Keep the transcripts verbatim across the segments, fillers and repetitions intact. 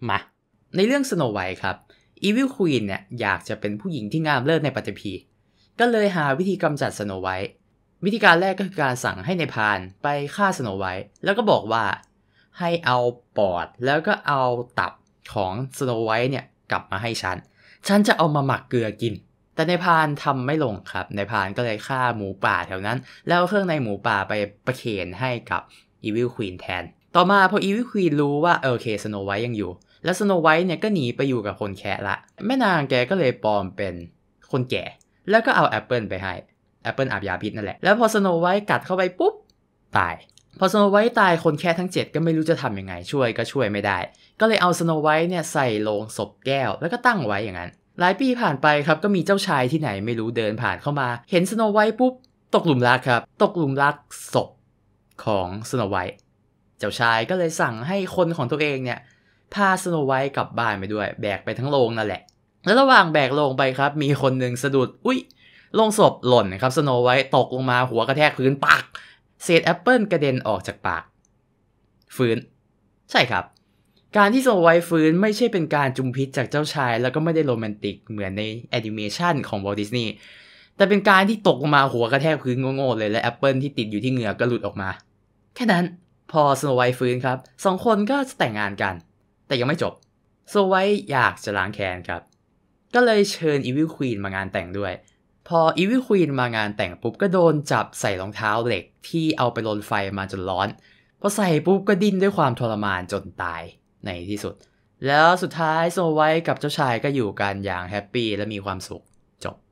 มาในเรื่องสโนไวท์ครับอีวิลควีนเนี่ยอยากจะเป็นผู้หญิงที่งามเลิศในปัตตภีก็เลยหาวิธีกำจัดสโนไวท์วิธีการแรกก็คือการสั่งให้ในพานไปฆ่าสโนไวท์แล้วก็บอกว่าให้เอาปอดแล้วก็เอาตับของสโนไวท์เนี่ยกลับมาให้ฉันฉันจะเอามาหมักเกลือกินแต่ในพานทำไม่ลงครับในพานก็เลยฆ่าหมูป่าแถวนั้นแล้วเครื่องในหมูป่าไปประเคนให้กับอีวิลควีนแทนต่อมาพออีวิลควีนรู้ว่าโอเคสโนไวท์ยังอยู่แล้วสโนไวท์เนี่ยก็หนีไปอยู่กับคนแคะละแม่นางแกก็เลยปลอมเป็นคนแก่แล้วก็เอาแอปเปิลไปให้แอปเปิลอาบยาพิษนั่นแหละแล้วพอสโนไวท์กัดเข้าไปปุ๊บตายพอสโนไวท์ตายคนแคะทั้งเจ็ดก็ไม่รู้จะทำยังไงช่วยก็ช่วยไม่ได้ก็เลยเอาสโนไวท์เนี่ยใส่โลงศพแก้วแล้วก็ตั้งไว้อย่างนั้นหลายปีผ่านไปครับก็มีเจ้าชายที่ไหนไม่รู้เดินผ่านเข้ามาเห็นสโนไวท์ปุ๊บตกหลุมรักครับตกหลุมรักศพของสโนไวท์เจ้าชายก็เลยสั่งให้คนของตัวเองเนี่ยพาสโนไวท์กลับบ้านไปด้วยแบกไปทั้งโรงนั่นแหละแล้วระหว่างแบกโรงไปครับมีคนหนึ่งสะดุดอุ๊ยโรงศพหล่นครับสโนไวท์ตกลงมาหัวกระแทกพื้นปักเศษแอปเปิลกระเด็นออกจากปากฟื้นใช่ครับการที่สโนไวท์ฟื้นไม่ใช่เป็นการจุมพิษจากเจ้าชายแล้วก็ไม่ได้โรแมนติกเหมือนในแอนิเมชันของวอลต์ดิสนีย์แต่เป็นการที่ตกลงมาหัวกระแทกพื้นโง่ๆเลยและแอปเปิลที่ติดอยู่ที่เหงือกก็หลุดออกมาแค่นั้นพอสโนไวท์ฟื้นครับสองคนก็จะแต่งงานกันแต่ยังไม่จบสโนไวท์อยากจะล้างแค้นครับก็เลยเชิญอีวิลควีนมางานแต่งด้วยพออีวิลควีนมางานแต่งปุ๊บก็โดนจับใส่รองเท้าเหล็กที่เอาไปลนไฟมาจนร้อนพอใส่ปุ๊บก็ดิ้นด้วยความทรมานจนตายในที่สุดแล้วสุดท้ายสโนไวท์กับเจ้าชายก็อยู่กันอย่างแฮปปี้และมีความสุขจบ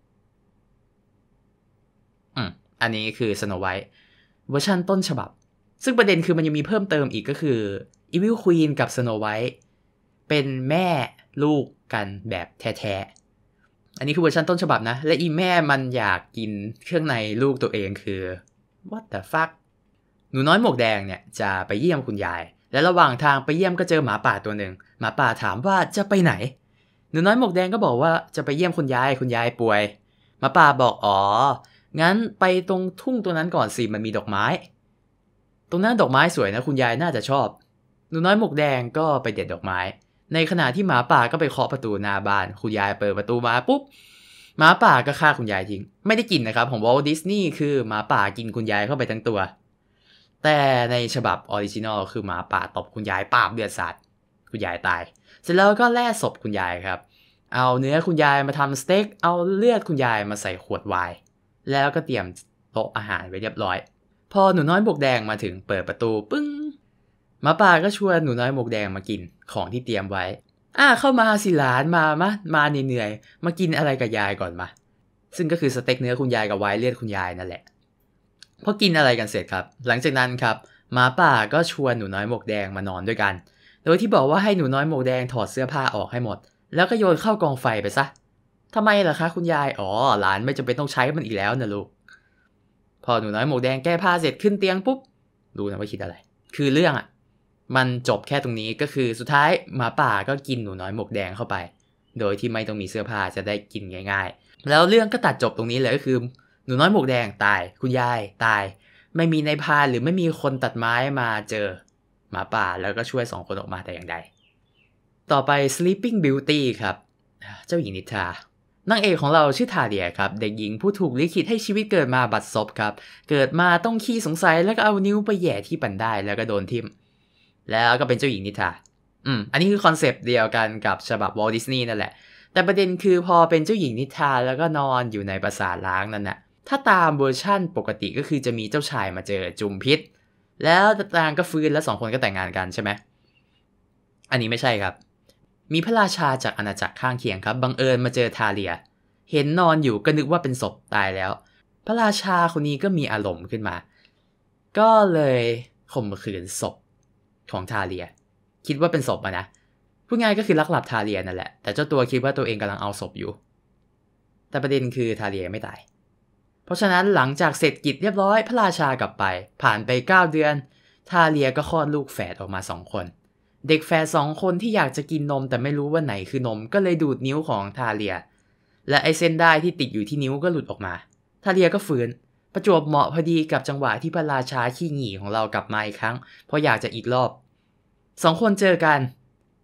อืมอันนี้คือสโนไวท์เวอร์ชันต้นฉบับซึ่งประเด็นคือมันยังมีเพิ่มเติมอีกก็คืออีวิลควีนกับสโนไวท์เป็นแม่ลูกกันแบบแท้ๆอันนี้คือเวอร์ชันต้นฉบับนะและอีแม่มันอยากกินเครื่องในลูกตัวเองคือ what the fuck หนูน้อยหมวกแดงเนี่ยจะไปเยี่ยมคุณยายและระหว่างทางไปเยี่ยมก็เจอหมาป่าตัวหนึ่งหมาป่าถามว่าจะไปไหนหนูน้อยหมวกแดงก็บอกว่าจะไปเยี่ยมคุณยายคุณยายป่วยหมาป่าบอกอ๋องั้นไปตรงทุ่งตัวนั้นก่อนสิมันมีดอกไม้ตรงนั้นดอกไม้สวยนะคุณยายน่าจะชอบหนูน้อยหมวกแดงก็ไปเด็ดดอกไม้ในขณะที่หมาป่าก็ไปเคาะประตูหน้าบ้านคุณยายเปิดประตูมาปุ๊บหมาป่าก็ฆ่าคุณยายทิ้งไม่ได้กินนะครับของวอลต์ดิสนีย์คือหมาป่ากินคุณยายเข้าไปทั้งตัวแต่ในฉบับออริจินอลคือหมาป่าตบคุณยายปาบเลือดสาดคุณยายตายเสร็จแล้วก็แล่ศพคุณยายครับเอาเนื้อคุณยายมาทำสเต็กเอาเลือดคุณยายมาใส่ขวดไวน์แล้วก็เตรียมโต๊ะอาหารไว้เรียบร้อยพอหนูน้อยหมวกแดงมาถึงเปิดประตูปึ้งหมาป่าก็ชวนหนูน้อยหมวกแดงมากินของที่เตรียมไว้อ่ะเข้ามาสิหลานมามะมาเหนื่อยๆมากินอะไรกับยายก่อนมาซึ่งก็คือสเต็กเนื้อคุณยายกับไวน์เลือดคุณยายนั่นแหละพอกินอะไรกันเสร็จครับหลังจากนั้นครับหมาป่าก็ชวนหนูน้อยหมวกแดงมานอนด้วยกันโดยที่บอกว่าให้หนูน้อยหมวกแดงถอดเสื้อผ้าออกให้หมดแล้วก็โยนเข้ากองไฟไปซะทำไมล่ะคะคุณยายอ๋อหลานไม่จำเป็นต้องใช้มันอีกแล้วนะลูกพอหนูน้อยหมวกแดงแก้ผ้าเสร็จขึ้นเตียงปุ๊บรู้นะว่าคิดอะไรคือเรื่องอ่ะมันจบแค่ตรงนี้ก็คือสุดท้ายหมาป่าก็กินหนูน้อยหมวกแดงเข้าไปโดยที่ไม่ต้องมีเสื้อผ้าจะได้กินง่ายๆแล้วเรื่องก็ตัดจบตรงนี้เลยก็คือหนูน้อยหมวกแดงตายคุณยายตายไม่มีนายพรานหรือไม่มีคนตัดไม้มาเจอหมาป่าแล้วก็ช่วยสองคนออกมาแต่อย่างใดต่อไป Sleeping Beauty ครับเจ้าหญิงนิทรานางเอกของเราชื่อทาเลียครับเด็กหญิงผู้ถูกลิขิตให้ชีวิตเกิดมาบัดซบครับเกิดมาต้องขี้สงสัยแล้วก็เอานิ้วไปแหย่ที่ปันได้แล้วก็โดนทิ่มแล้วก็เป็นเจ้าหญิงนิทราอืมอันนี้คือคอนเซปต์เดียวกันกับฉบับวอลต์ดิสนีย์นั่นแหละแต่ประเด็นคือพอเป็นเจ้าหญิงนิทราแล้วก็นอนอยู่ในปราสาทร้างนั่นน่ะถ้าตามเวอร์ชั่นปกติก็คือจะมีเจ้าชายมาเจอจุมพิษแล้วนางก็ฟื้นแล้วสองคนก็แต่งงานกันใช่ไหมอันนี้ไม่ใช่ครับมีพระราชาจากอาณาจักรข้างเคียงครับบังเอิญมาเจอทาเลียเห็นนอนอยู่ก็นึกว่าเป็นศพตายแล้วพระราชาคนนี้ก็มีอารมณ์ขึ้นมาก็เลยข่มขืนศพของทาเลียคิดว่าเป็นศพอะนะพูดง่ายก็คือลักหลับทาเลียนั่นแหละแต่เจ้าตัวคิดว่าตัวเองกำลังเอาศพอยู่แต่ประเด็นคือทาเลียไม่ตายเพราะฉะนั้นหลังจากเสร็จกิจเรียบร้อยพระราชากลับไปผ่านไปเก้าเดือนทาเลียก็คลอดลูกแฝดออกมาสองคนเด็กแฝดสองคนที่อยากจะกินนมแต่ไม่รู้ว่าไหนคือนมก็เลยดูดนิ้วของทาเลียและไอเส้นได้ที่ติดอยู่ที่นิ้วก็หลุดออกมาทาเลียก็ฟื้นประจวบเหมาะพอดีกับจังหวะที่พระราชาขี้หงี่ของเรากลับมาอีกครั้งเพราะอยากจะอีกรอบสองคนเจอกัน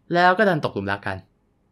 แล้วก็ดันตกหลุมรักกัน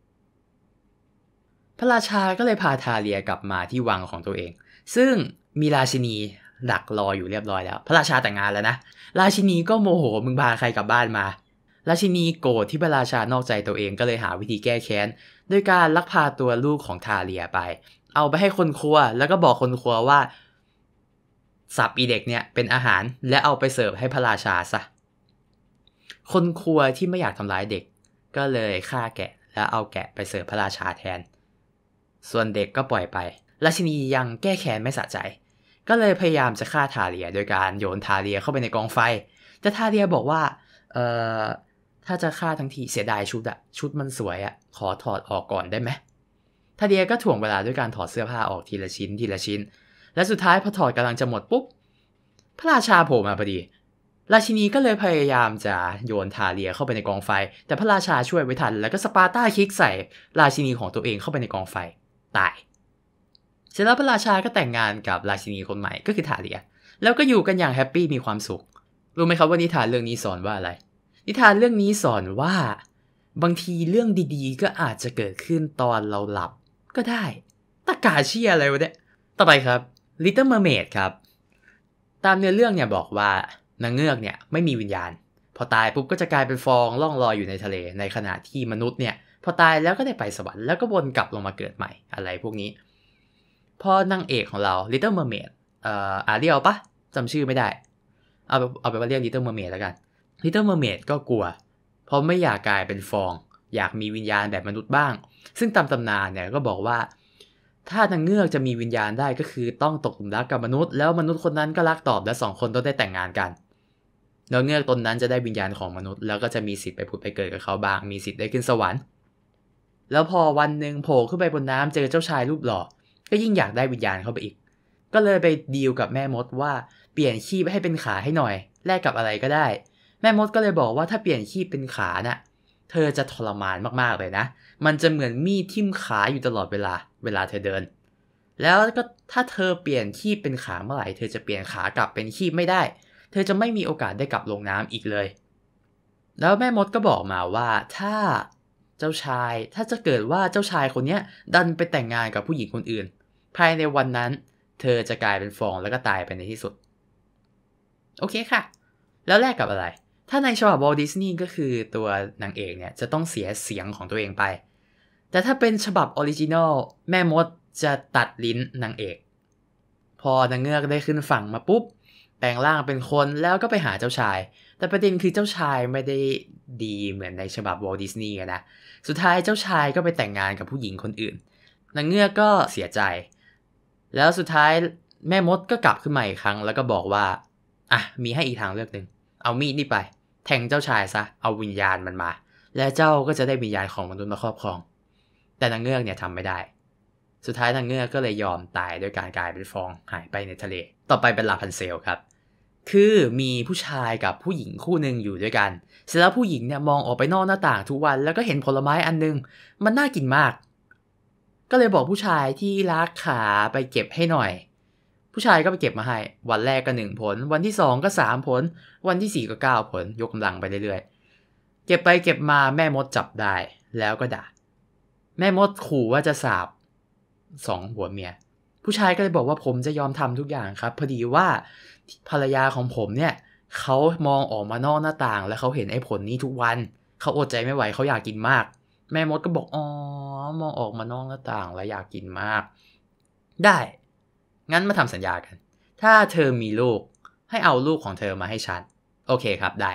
พระราชาก็เลยพาทาเลียกลับมาที่วังของตัวเองซึ่งมีราชินีดักรออยู่เรียบร้อยแล้วพระราชาแต่งงานแล้วนะราชินีก็โมโหมึงพาใครกลับบ้านมาราชินีโกรธที่พระราชานอกใจตัวเองก็เลยหาวิธีแก้แค้นด้วยการลักพาตัวลูกของทาเลียไปเอาไปให้คนครัวแล้วก็บอกคนครัวว่าสับอีเด็กเนี่ยเป็นอาหารและเอาไปเสิร์ฟให้พระราชาซะคนครัวที่ไม่อยากทำร้ายเด็กก็เลยฆ่าแกะแล้วเอาแกะไปเสิร์ฟพระราชาแทนส่วนเด็กก็ปล่อยไปราชินียังแก้แค้นไม่สะใจก็เลยพยายามจะฆ่าทาเลียโดยการโยนทาเลียเข้าไปในกองไฟแต่ทาเลียบอกว่าเอ่อถ้าจะฆ่าทั้งทีเสียดายชุดอะชุดมันสวยอะขอถอดออกก่อนได้ไหมทาเลียก็ถ่วงเวลาด้วยการถอดเสื้อผ้าออกทีละชิ้นทีละชิ้นและสุดท้ายพอถอดกำลังจะหมดปุ๊บพระราชาโผล่มาพอดีราชินีก็เลยพยายามจะโยนทาเลียเข้าไปในกองไฟแต่พระราชาช่วยไว้ทันแล้วก็สปาร์ต้าคิกใส่ราชินีของตัวเองเข้าไปในกองไฟตายเสร็จแล้วพระราชาก็แต่งงานกับราชินีคนใหม่ก็คือทาเลียแล้วก็อยู่กันอย่างแฮปปี้มีความสุขรู้ไหมครับว่านิทานเรื่องนี้สอนว่าอะไรนิทานเรื่องนี้สอนว่าบางทีเรื่องดีๆก็อาจจะเกิดขึ้นตอนเราหลับก็ได้ตะกาเชี่ยอะไรวะเนี่ยต่อไปครับ Little Mermaid ครับตามเนื้อเรื่องเนี่ยบอกว่านางเงือกเนี่ยไม่มีวิญญาณพอตายปุ๊บก็จะกลายเป็นฟองล่องลอยอยู่ในทะเลในขณะที่มนุษย์เนี่ยพอตายแล้วก็ได้ไปสวรรค์แล้วก็วนกลับลงมาเกิดใหม่อะไรพวกนี้พอนางเอกของเรา Little Mermaid เอ่ออาเรียลปะจำชื่อไม่ได้เอาเอาไปว่าเรียก Little Mermaid แล้วกัน Little Mermaid ก็กลัวเพราะไม่อยากกลายเป็นฟองอยากมีวิญญาณแบบมนุษย์บ้างซึ่งตามตำนานเนี่ยก็บอกว่าถ้านางเงือกจะมีวิญญาณได้ก็คือต้องตกหลุมรักกับมนุษย์แล้วมนุษย์คนนั้นก็รักตอบและสองคนต้องได้แต่งงานกันแล้วเงือกตนนั้นจะได้วิญญาณของมนุษย์แล้วก็จะมีสิทธิ์ไปผุดไปเกิดกับเขาบ้างมีสิทธิ์ได้ขึ้นสวรรค์แล้วพอวันหนึ่งโผล่ขึ้นไปบนน้ำเจอเจ้าชายรูปหล่อก็ยิ่งอยากได้วิญญาณเข้าไปอีกก็เลยไปดีลกับแม่มดว่าเปลี่ยนขี้ให้เป็นขาให้หน่อยแลกกับอะไรก็ได้แม่มดก็เลยบอกว่าถ้าเปลี่ยนขี้เป็นขาน่ะเธอจะทรมานมากๆเลยนะมันจะเหมือนมีดทิ่มขาอยู่ตลอดเวลาเวลาเธอเดินแล้วก็ถ้าเธอเปลี่ยนขี้เป็นขาเมื่อไหร่เธอจะเปลี่ยนขากลับเป็นขี้ไม่ได้เธอจะไม่มีโอกาสได้กลับลงน้ำอีกเลยแล้วแม่มดก็บอกมาว่าถ้าเจ้าชายถ้าจะเกิดว่าเจ้าชายคนนี้ดันไปแต่งงานกับผู้หญิงคนอื่นภายในวันนั้นเธอจะกลายเป็นฟองแล้วก็ตายไปในที่สุดโอเคค่ะแล้วแลกกับอะไรถ้าในฉบับวอลต์ดิสนีย์ก็คือตัวนางเอกเนี่ยจะต้องเสียเสียงของตัวเองไปแต่ถ้าเป็นฉบับออริจินอลแม่มดจะตัดลิ้นนางเอกพอนางเงือกได้ขึ้นฝั่งมาปุ๊บแปลงร่างเป็นคนแล้วก็ไปหาเจ้าชายแต่ประเด็นคือเจ้าชายไม่ได้ดีเหมือนในฉบับวอลต์ดิสนีย์นะสุดท้ายเจ้าชายก็ไปแต่งงานกับผู้หญิงคนอื่นนางเงือกก็เสียใจแล้วสุดท้ายแม่มดก็กลับขึ้นมาอีกครั้งแล้วก็บอกว่าอ่ะมีให้อีกทางเลือกนึงเอามีดนี่ไปแทงเจ้าชายซะเอาวิญญาณมันมาและเจ้าก็จะได้วิญญาณของมนุษย์มาครอบครองแต่นางเงือกเนี่ยทำไม่ได้สุดท้ายนางเงือกก็เลยยอมตายโดยการกลายเป็นฟองหายไปในทะเลต่อไปเป็นลาพันเซลครับคือมีผู้ชายกับผู้หญิงคู่หนึ่งอยู่ด้วยกันเสร็จแล้วผู้หญิงเนี่ยมองออกไปนอกหน้าต่างทุกวันแล้วก็เห็นผลไม้อันนึงมันน่ากินมากก็เลยบอกผู้ชายที่รักขาไปเก็บให้หน่อยผู้ชายก็ไปเก็บมาให้วันแรกก็หนึ่งผลวันที่สองก็สามผลวันที่สี่ก็เก้าผลยกกำลังไปเรื่อยๆเก็บไปเก็บมาแม่มดจับได้แล้วก็ด่าแม่มดขู่ว่าจะสาปสองผัวเมียผู้ชายก็เลยบอกว่าผมจะยอมทำทุกอย่างครับพอดีว่าภรรยาของผมเนี่ยเขามองออกมานอกหน้าต่างแล้วเขาเห็นไอ้ผลนี้ทุกวันเขาอดใจไม่ไหวเขาอยากกินมากแม่มดก็บอกอ๋อมองออกมานอกหน้าต่างแล้วอยากกินมากได้งั้นมาทำสัญญากันถ้าเธอมีลูกให้เอาลูกของเธอมาให้ฉันโอเคครับได้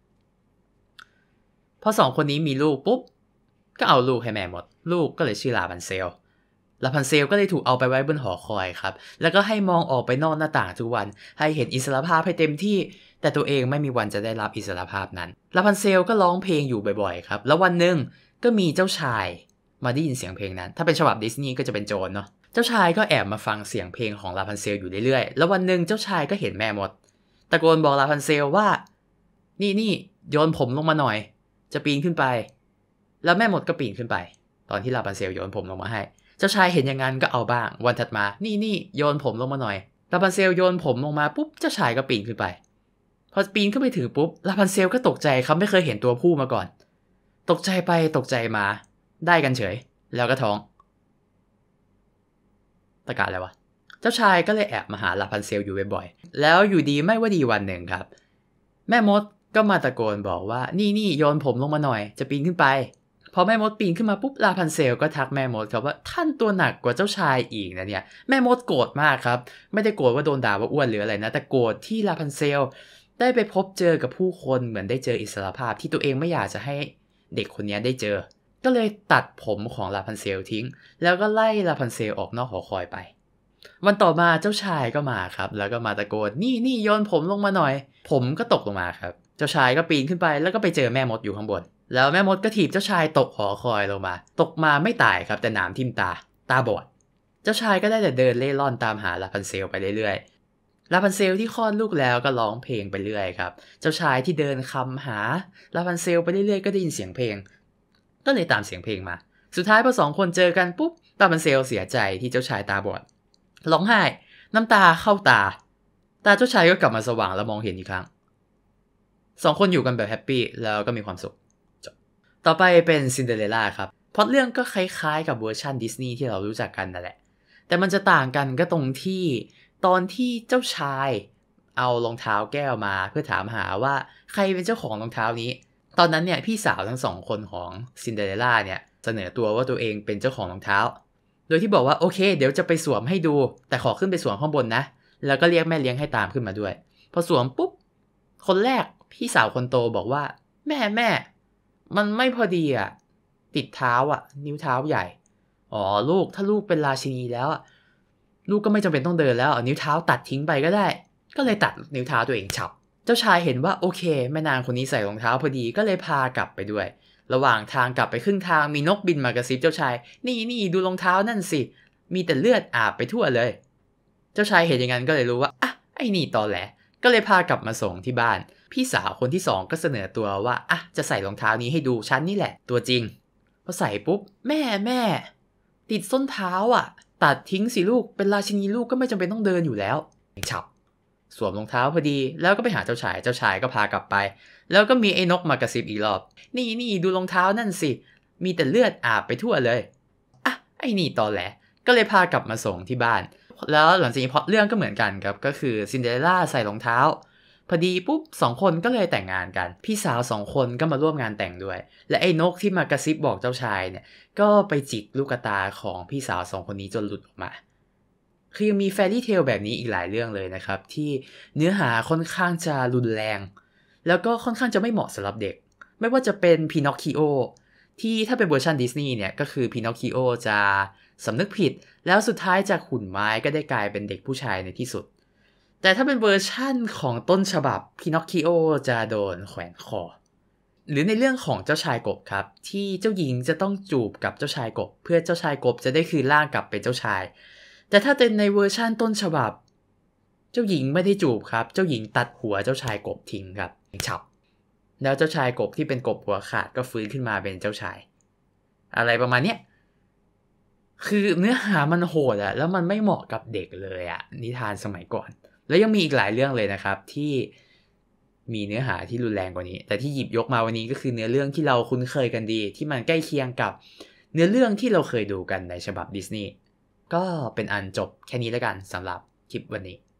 พอสองคนนี้มีลูกปุ๊บก็เอาลูกให้แม่มดลูกก็เลยชื่อลาพันเซลลาพันเซลก็เลยถูกเอาไปไว้บนหอคอยครับแล้วก็ให้มองออกไปนอกหน้าต่างทุกวันให้เห็นอิสรภาพให้เต็มที่แต่ตัวเองไม่มีวันจะได้รับอิสรภาพนั้นลาพันเซลก็ร้องเพลงอยู่บ่อยๆครับแล้ววันหนึ่งก็มีเจ้าชายมาได้ยินเสียงเพลงนั้นถ้าเป็นฉบับดิสนีย์ก็จะเป็นโจรเนาะเจ้าชายก็แอบมาฟังเสียงเพลงของลาพันเซลอยู่เรื่อยๆแล้ววันหนึ่งเจ้าชายก็เห็นแม่มดตะโกนบอกลาพันเซลว่านี่นี่โยนผมลงมาหน่อยจะปีนขึ้นไปแล้วแม่มดก็ปีนขึ้นไปตอนที่ลาพันเซลโยนผมลงมาให้เจ้าชายเห็นอย่างนั้นก็เอาบ้างวันถัดมานี่นี่โยนผมลงมาหน่อยลาพันเซลโยนผมลงมาปุ๊บเจ้าชายก็ปีนขึ้นไปพอปีนขึ้นไปถึงปุ๊บลาพันเซลก็ตกใจเขาไม่เคยเห็นตัวผู้มาก่อนตกใจไปตกใจมาได้กันเฉยแล้วก็ท้องประกาศอะไรวะเจ้าชายก็เลยแอบมาหาลาพันเซลอยู่บ่อยๆแล้วอยู่ดีไม่ว่าดีวันหนึ่งครับแม่มดก็มาตะโกนบอกว่านี่นี่โยนผมลงมาหน่อยจะปีนขึ้นไปพอแม่มดปีนขึ้นมาปุ๊บลาพันเซลก็ทักแม่มดครับว่าท่านตัวหนักกว่าเจ้าชายอีกนะเนี่ยแม่มดโกรธมากครับไม่ได้โกรธว่าโดนด่าว่าอ้วนหรืออะไรนะแต่โกรธที่ลาพันเซลได้ไปพบเจอกับผู้คนเหมือนได้เจออิสรภาพที่ตัวเองไม่อยากจะให้เด็กคนนี้ได้เจอก็เลยตัดผมของลาพันเซลทิ้งแล้วก็ไล่ลาพันเซลออกนอกหอคอยไปวันต่อมาเจ้าชายก็มาครับแล้วก็มาตะโกนนี่นี่โยนผมลงมาหน่อยผมก็ตกลงมาครับเจ้าชายก็ปีนขึ้นไปแล้วก็ไปเจอแม่มดอยู่ข้างบนแล้วแม่มดก็ถีบเจ้าชายตกหอคอยลงมาตกมาไม่ตายครับแต่หนามทิ่มตาตาบอดเจ้าชายก็ได้แต่เดินเล่ร่อนตามหาลาพันเซลไปเรื่อยๆลาพันเซลที่คลอดลูกแล้วก็ร้องเพลงไปเรื่อยครับเจ้าชายที่เดินคำหาลาพันเซลไปเรื่อยๆก็ได้ยินเสียงเพลงก็เลยตามเสียงเพลงมาสุดท้ายพอสองคนเจอกันปุ๊บลาพันเซลเสียใจที่เจ้าชายตาบอดร้องไห้น้ำตาเข้าตาตาเจ้าชายก็กลับมาสว่างและมองเห็นอีกครั้งสองคนอยู่กันแบบแฮปปี้แล้วก็มีความสุขต่อไปเป็นซินเดอเรลล่าครับพล็อตเรื่องก็คล้ายๆกับเวอร์ชันดิสนีย์ที่เรารู้จักกันนั่นแหละแต่มันจะต่างกันก็ตรงที่ตอนที่เจ้าชายเอารองเท้าแก้วมาเพื่อถามหาว่าใครเป็นเจ้าของรองเท้านี้ตอนนั้นเนี่ยพี่สาวทั้งสองคนของซินเดอเรลล่าเนี่ยเสนอตัวว่าตัวเองเป็นเจ้าของรองเท้าโดยที่บอกว่าโอเคเดี๋ยวจะไปสวมให้ดูแต่ขอขึ้นไปสวมข้างบนนะแล้วก็เรียกแม่เลี้ยงให้ตามขึ้นมาด้วยพอสวมปุ๊บคนแรกพี่สาวคนโตบอกว่าแม่แม่มันไม่พอดีอ่ะติดเท้าอ่ะนิ้วเท้าใหญ่อ๋อลูกถ้าลูกเป็นราชินีแล้วลูกก็ไม่จำเป็นต้องเดินแล้วเอานิ้วเท้าตัดทิ้งไปก็ได้ก็เลยตัดนิ้วเท้าตัวเองฉับเจ้าชายเห็นว่าโอเคแม่นางคนนี้ใส่รองเท้าพอดีก็เลยพากลับไปด้วยระหว่างทางกลับไปครึ่งทางมีนกบินมากระซิบเจ้าชายนี่นี่ดูรองเท้านั่นสิมีแต่เลือดอาบไปทั่วเลยเจ้าชายเห็นอย่างนั้นก็เลยรู้ว่าอ่ะไอ้นี่ตอแหลก็เลยพากลับมาส่งที่บ้านพี่สาวคนที่สองก็เสนอตัวว่าอ่ะจะใส่รองเท้านี้ให้ดูฉันนี่แหละตัวจริงพอใส่ปุ๊บแม่แม่ติดส้นเท้าอ่ะตัดทิ้งสิลูกเป็นราชินีลูกก็ไม่จำเป็นต้องเดินอยู่แล้วฉับสวมรองเท้าพอดีแล้วก็ไปหาเจ้าชายเจ้าชายก็พากลับไปแล้วก็มีไอ้นกมากระซิบอีกรอบนี่นี่ดูรองเท้านั่นสิมีแต่เลือดอาบไปทั่วเลยอ่ะไอ้นี่ตอแหลก็เลยพากลับมาส่งที่บ้านแล้วหลังจากนี้พอเรื่องก็เหมือนกันครับก็คือซินเดอเรลล่าใส่รองเท้าพอดีปุ๊บสองคนก็เลยแต่งงานกันพี่สาวสองคนก็มาร่วมงานแต่งด้วยและไอ้นกที่มากระซิบบอกเจ้าชายเนี่ยก็ไปจิกลูกตาของพี่สาวสองคนนี้จนหลุดออกมาคือยังมีแฟรี่เทลแบบนี้อีกหลายเรื่องเลยนะครับที่เนื้อหาค่อนข้างจะรุนแรงแล้วก็ค่อนข้างจะไม่เหมาะสำหรับเด็กไม่ว่าจะเป็นพินอคคิโอที่ถ้าเป็นเวอร์ชันดิสนีย์เนี่ยก็คือพินอคคิโอจะสำนึกผิดแล้วสุดท้ายจากหุ่นไม้ก็ได้กลายเป็นเด็กผู้ชายในที่สุดแต่ถ้าเป็นเวอร์ชั่นของต้นฉบับพินอคคิโอจะโดนแขวนคอหรือในเรื่องของเจ้าชายกบครับที่เจ้าหญิงจะต้องจูบกับเจ้าชายกบเพื่อเจ้าชายกบจะได้คืนร่างกลับเป็นเจ้าชายแต่ถ้าเป็นในเวอร์ชั่นต้นฉบับเจ้าหญิงไม่ได้จูบครับเจ้าหญิงตัดหัวเจ้าชายกบทิ้งครับฉับแล้วเจ้าชายกบที่เป็นกบหัวขาดก็ฟื้นขึ้นมาเป็นเจ้าชายอะไรประมาณเนี้ยคือเนื้อหามันโหดอะแล้วมันไม่เหมาะกับเด็กเลยอะนิทานสมัยก่อนแล้วยังมีอีกหลายเรื่องเลยนะครับที่มีเนื้อหาที่รุนแรงกว่านี้แต่ที่หยิบยกมาวันนี้ก็คือเนื้อเรื่องที่เราคุ้นเคยกันดีที่มันใกล้เคียงกับเนื้อเรื่องที่เราเคยดูกันในฉบับดิสนีย์ก็เป็นอันจบแค่นี้แล้วกันสำหรับคลิปวันนี้